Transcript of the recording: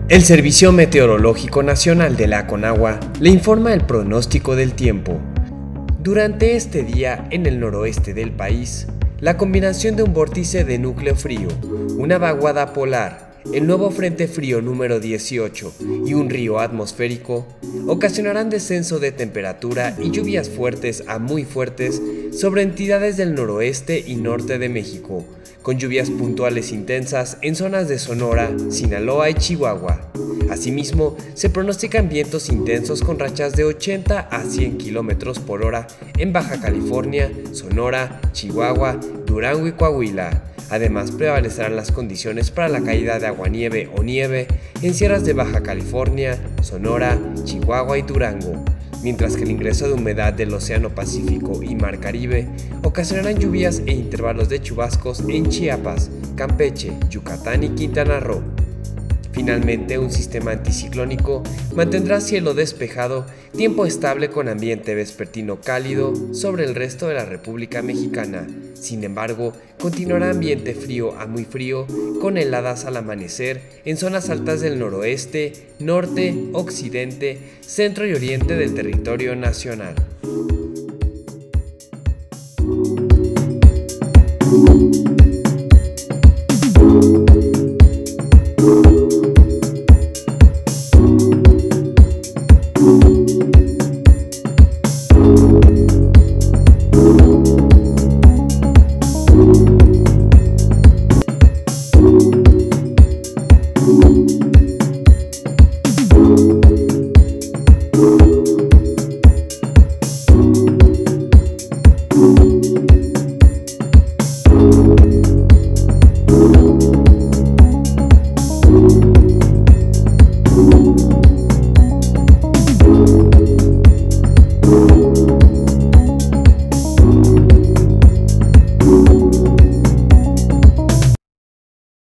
El Servicio Meteorológico Nacional de la Conagua le informa el pronóstico del tiempo. Durante este día, en el noroeste del país, la combinación de un vórtice de núcleo frío, una vaguada polar, el nuevo frente frío número 18 y un río atmosférico ocasionarán descenso de temperatura y lluvias fuertes a muy fuertes sobre entidades del noroeste y norte de México, con lluvias puntuales intensas en zonas de Sonora, Sinaloa y Chihuahua. Asimismo, se pronostican vientos intensos con rachas de 80 a 100 km por hora en Baja California, Sonora, Chihuahua, Durango y Coahuila. Además, prevalecerán las condiciones para la caída de aguanieve o nieve en sierras de Baja California, Sonora, Chihuahua y Durango, mientras que el ingreso de humedad del Océano Pacífico y Mar Caribe ocasionarán lluvias e intervalos de chubascos en Chiapas, Campeche, Yucatán y Quintana Roo. Finalmente, un sistema anticiclónico mantendrá cielo despejado, tiempo estable con ambiente vespertino cálido sobre el resto de la República Mexicana. Sin embargo, continuará ambiente frío a muy frío, con heladas al amanecer en zonas altas del noroeste, norte, occidente, centro y oriente del territorio nacional.